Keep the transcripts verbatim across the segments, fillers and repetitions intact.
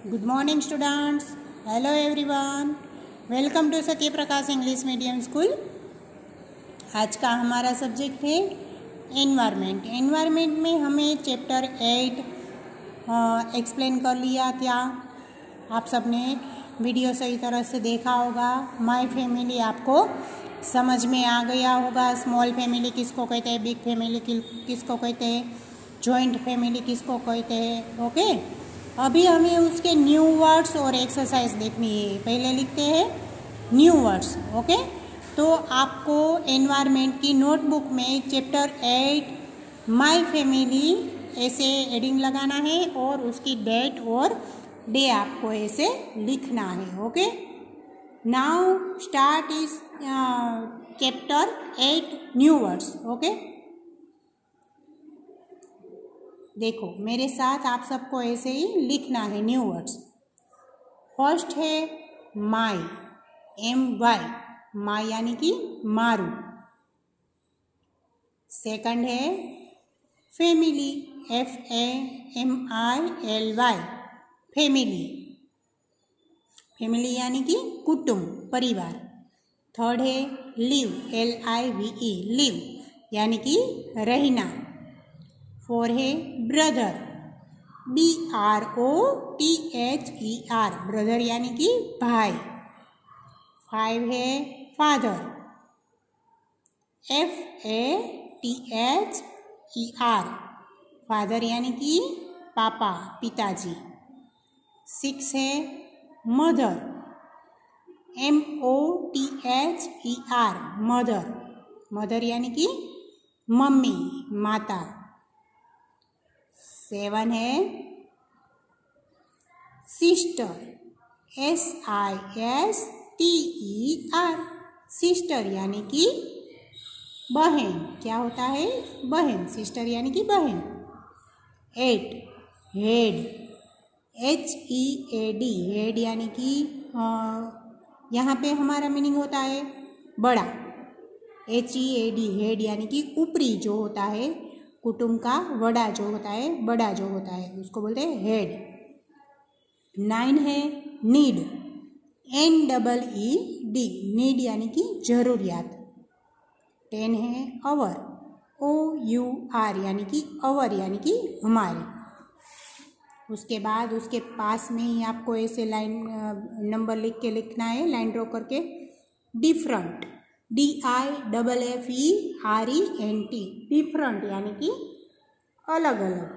Good morning students, hello everyone, welcome to Satya Prakash English medium school. आज का हमारा subject है एनवायरनमेंट। एनवायरनमेंट में हमें चैप्टर एट एक्सप्लेन कर लिया था। आप सबने वीडियो सही तरह से देखा होगा। माय फैमिली आपको समझ में आ गया होगा। स्मॉल फैमिली किसको कहते हैं, बिग फैमिली किसको कहते हैं, जॉइंट फैमिली किसको कहते हैं। ओके, अभी हमें उसके न्यू वर्ड्स और एक्सरसाइज देखनी है। पहले लिखते हैं न्यू वर्ड्स। ओके, तो आपको एनवायरनमेंट की नोटबुक में चैप्टर एट माय फैमिली ऐसे एडिंग लगाना है और उसकी डेट और डे आपको ऐसे लिखना है। Okay, now start is chapter eight new words. Okay, देखो मेरे साथ आप सबको ऐसे ही लिखना है न्यू वर्ड्स। फर्स्ट है माई, एम वाई, माई यानी कि मारू। सेकंड है family, F A M I L Y, family. Family यानी कि कुटुंब, परिवार। थर्ड है live, L I V E, live यानी कि रहना। फोर है brother, B R O T H E R, brother यानी कि भाई। फाइव है father, F A T H E R, father यानी कि पापा, पिताजी। सिक्स है mother, M O T H E R, mother, mother यानी कि मम्मी, माता। सेवन है sister, S I S T E R, sister यानी कि बहन। क्या होता है? बहन, सिस्टर यानी कि बहन। Eight head, H E A D, head यानी कि यहाँ पे हमारा मीनिंग होता है बड़ा। H E A D, head यानी कि ऊपरी जो होता है, कुटुंब का बड़ा जो होता है, बड़ा जो होता है उसको बोलते हैं हेड। नाइन है need, N double E D, need यानी कि जरूरियात। टेन है अवर, ओ यू आर यानी कि अवर यानी कि हमारे। उसके बाद उसके पास में ही आपको ऐसे लाइन नंबर लिख के लिखना है, लाइन ड्रॉ करके। Different, D I double F E R E N T, different यानी कि अलग अलग।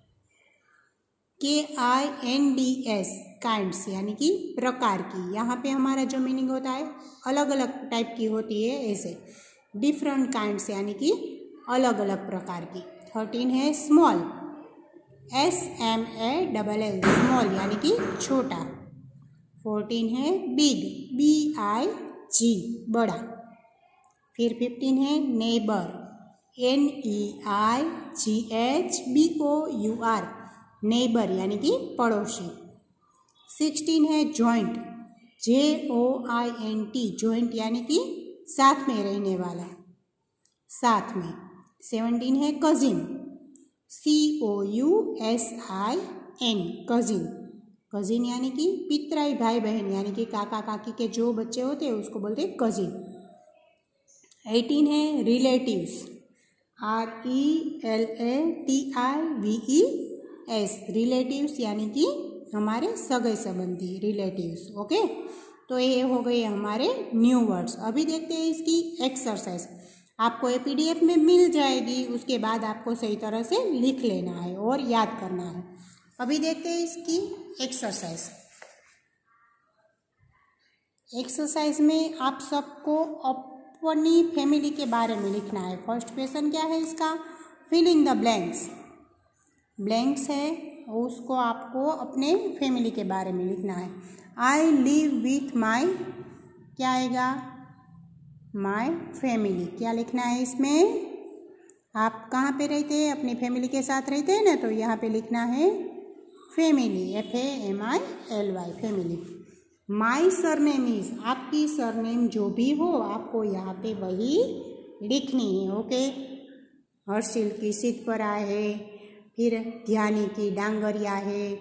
K I N D S, kinds यानी कि प्रकार की। यहाँ पे हमारा जो मीनिंग होता है अलग अलग टाइप की होती है, ऐसे डिफरेंट काइंड्स यानी कि अलग अलग प्रकार की। थर्टीन है small, S M A double L, small यानी कि छोटा। फोर्टीन है बिग, बी आई जी, बड़ा। फिर फिफ्टीन है neighbour, N E I G H B O U R, neighbour यानी कि पड़ोसी। सिक्सटीन है joint, J O I N T, joint यानी कि साथ में रहने वाला, साथ में। सेवनटीन है cousin, C O U S I N, cousin, cousin यानी कि पितराई भाई बहन यानी कि काका काकी के जो बच्चे होते हैं उसको बोलते हैं कजिन। एटीन है relatives, R E L A T I V E S, relatives यानी कि हमारे सगे संबंधी, रिलेटिव्स। ओके, तो ये हो गए हमारे न्यू वर्ड्स। अभी देखते हैं इसकी एक्सरसाइज। आपको ये पीडीएफ में मिल जाएगी, उसके बाद आपको सही तरह से लिख लेना है और याद करना है। अभी देखते हैं इसकी एक्सरसाइज। एक्सरसाइज में आप सबको अपनी फैमिली के बारे में लिखना है। फर्स्ट क्वेश्चन क्या है इसका? Fill in the blanks. Blanks है उसको आपको अपने फैमिली के बारे में लिखना है। आई लिव विथ माई, क्या आएगा? My family. क्या लिखना है इसमें? आप कहाँ पे रहते हैं? अपनी फैमिली के साथ रहते हैं ना, तो यहाँ पे लिखना है family, F A M I L Y, family. My surname is, आपकी सरनेम जो भी हो आपको यहाँ पे वही लिखनी है। ओके, हर्षिल की सिद्धपरा है, फिर ध्यानी की डांगरिया है,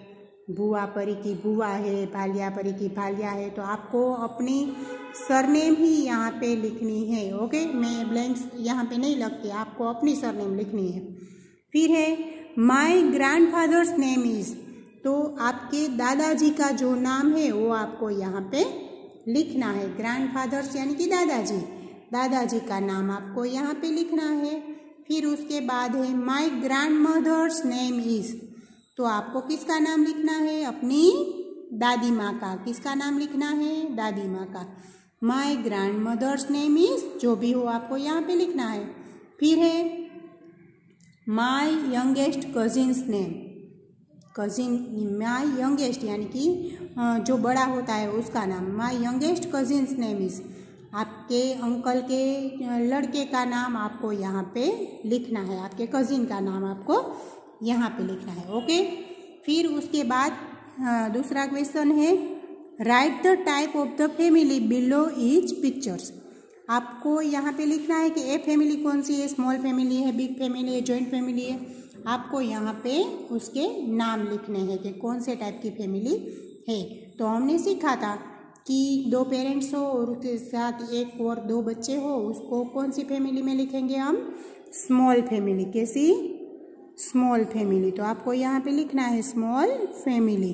बुआ परी की बुआ है, भालिया परी की भालिया है, तो आपको अपनी सरनेम ही यहाँ पे लिखनी है। ओके, मैं ब्लैंक्स यहाँ पे नहीं लगती, आपको अपनी सरनेम लिखनी है। फिर है माय ग्रैंडफादर्स नेम इज़, तो आपके दादाजी का जो नाम है वो आपको यहाँ पे लिखना है। ग्रैंडफादर्स यानी कि दादाजी, दादाजी का नाम आपको यहाँ पे लिखना है। फिर उसके बाद है माय ग्रैंडमदर्स नेम इज़, तो आपको किसका नाम लिखना है? अपनी दादी माँ का। किसका नाम लिखना है? दादी माँ का। माय ग्रैंडमदर्स नेम इज़, जो भी हो आपको यहाँ पे लिखना है। फिर है my youngest cousin's name, cousin my youngest यानी कि जो बड़ा होता है उसका नाम। My youngest cousin's name is, आपके अंकल के लड़के का नाम आपको यहाँ पे लिखना है, आपके कजिन का नाम आपको यहाँ पे लिखना है। ओके, फिर उसके बाद दूसरा क्वेश्चन है write the type of the family below each pictures, आपको यहाँ पे लिखना है कि ए फैमिली कौन सी है, स्मॉल फैमिली है, बिग फैमिली है, जॉइंट फैमिली है। आपको यहाँ पे उसके नाम लिखने हैं कि कौन से टाइप की फैमिली है। तो हमने सीखा था कि दो पेरेंट्स हो और उसके साथ एक और दो बच्चे हो, उसको कौन सी फैमिली में लिखेंगे हम? Small family. कैसी? Small family. तो आपको यहाँ पे लिखना है स्मॉल फैमिली।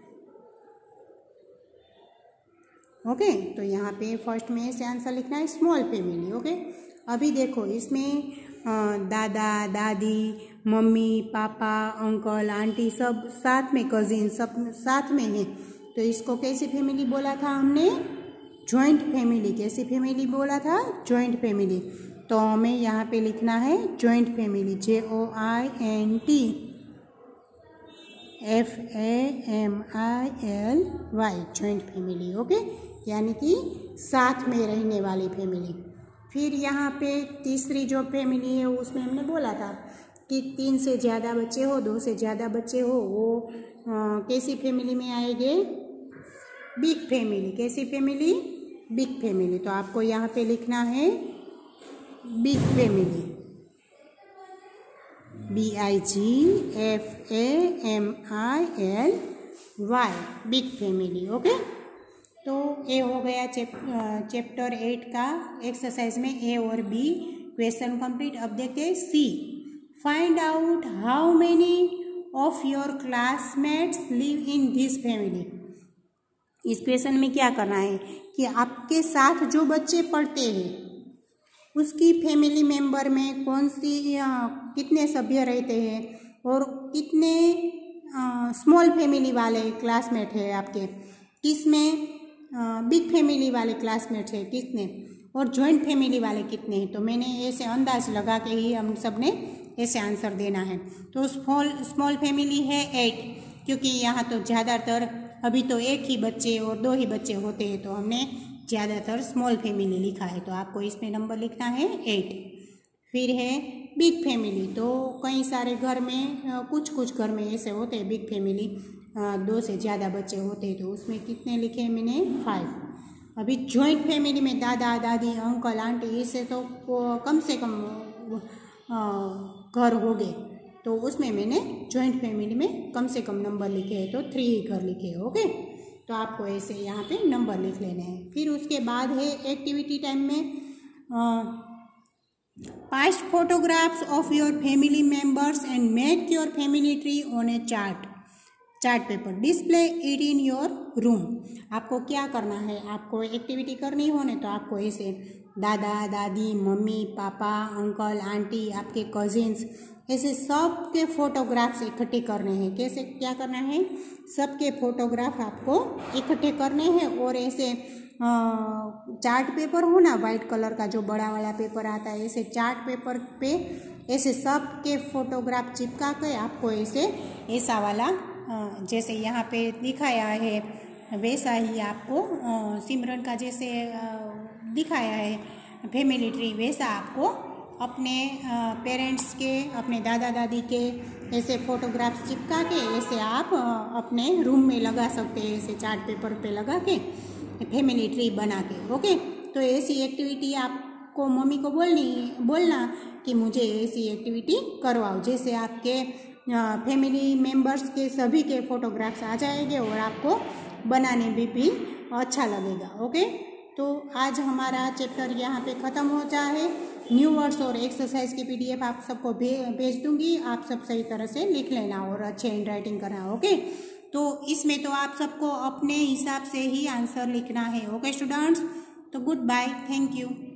ओके, तो यहाँ पे फर्स्ट में से आंसर लिखना है स्मॉल फैमिली। ओके, अभी देखो इसमें दादा दादी, मम्मी पापा, अंकल आंटी सब साथ में, कजिन सब साथ में है, तो इसको कैसी फैमिली बोला था हमने? Joint family. कैसी फैमिली बोला था? Joint family. तो हमें यहाँ पे लिखना है joint family, J O I N T F A M I L Y, joint family. Okay, यानी कि साथ में रहने वाली फैमिली। फिर यहाँ पे तीसरी जो फैमिली है उसमें हमने बोला था कि तीन से ज़्यादा बच्चे हो, दो से ज़्यादा बच्चे हो, वो आ, कैसी फैमिली में आएंगे? Big family. कैसी फैमिली? Big family. तो आपको यहाँ पे लिखना है big family, B I G F A M I L Y, big family. Okay, तो ये हो गया चैप चैप्टर एट का एक्सरसाइज में ए और बी क्वेश्चन कंप्लीट। अब देखते हैं C, find out how many of your classmates live in this family. इस क्वेश्चन में क्या करना है कि आपके साथ जो बच्चे पढ़ते हैं उसकी फैमिली मेंबर में कौन सी आ, कितने सभ्य रहते हैं और कितने स्मॉल फैमिली वाले क्लासमेट है आपके, किसमें बिग फैमिली वाले क्लासमेट है कितने, और जॉइंट फैमिली वाले कितने हैं। तो मैंने ऐसे अंदाज लगा के ही हम सब ने ऐसे आंसर देना है। तो स्मॉल स्मॉल फैमिली है एट, क्योंकि यहाँ तो ज़्यादातर अभी तो एक ही बच्चे और दो ही बच्चे होते हैं, तो हमने ज़्यादातर स्मॉल फैमिली लिखा है, तो आपको इसमें नंबर लिखना है एट। फिर है बिग फैमिली, तो कई सारे घर में कुछ कुछ घर में ऐसे होते हैं बिग फैमिली, दो से ज़्यादा बच्चे होते हैं, तो उसमें कितने लिखे हैं मैंने? फाइव। अभी जॉइंट फैमिली में दादा दादी अंकल आंटी इससे तो कम से कम घर हो गए, तो उसमें मैंने जॉइंट फैमिली में कम से कम नंबर लिखे हैं, तो थ्री ही घर लिखे हैं। ओके, तो आपको ऐसे यहाँ पे नंबर लिख लेने हैं। फिर उसके बाद है एक्टिविटी टाइम में paste photographs of your family members and make your family tree on a chart chart paper, display it in your room. आपको क्या करना है? आपको एक्टिविटी करनी हो ना, तो आपको ऐसे दादा दादी, मम्मी पापा, अंकल आंटी, आपके कजिन्स, ऐसे सब के फोटोग्राफ्स इकट्ठे करने हैं। कैसे क्या करना है? सबके फोटोग्राफ आपको इकट्ठे करने हैं और ऐसे चार्ट पेपर हो ना, वाइट कलर का जो बड़ा वाला पेपर आता है, ऐसे चार्ट पेपर पे ऐसे सब के फोटोग्राफ चिपका के आपको ऐसे ऐसा वाला जैसे यहाँ पे दिखाया है वैसा ही आपको सिमरन का जैसे दिखाया है फैमिली ट्री, वैसा आपको अपने पेरेंट्स के, अपने दादा दादी के ऐसे फोटोग्राफ्स चिपका के ऐसे आप अपने रूम में लगा सकते हैं, ऐसे चार्ट पेपर पे लगा के फैमिली ट्री बना के। ओके, तो ऐसी एक्टिविटी आपको मम्मी को बोलनी बोलना कि मुझे ऐसी एक्टिविटी करवाओ। जैसे आपके फैमिली मेम्बर्स के सभी के फोटोग्राफ्स आ जाएंगे और आपको बनाने में भी अच्छा लगेगा। ओके, तो आज हमारा चैप्टर यहाँ पे ख़त्म हो जाए। न्यू वर्ड्स और एक्सरसाइज की पीडीएफ आप सबको भे, भेज दूंगी। आप सब सही तरह से लिख लेना और अच्छे हैंड राइटिंग करना। ओके, तो इसमें तो आप सबको अपने हिसाब से ही आंसर लिखना है। ओके स्टूडेंट्स, तो गुड बाय, थैंक यू।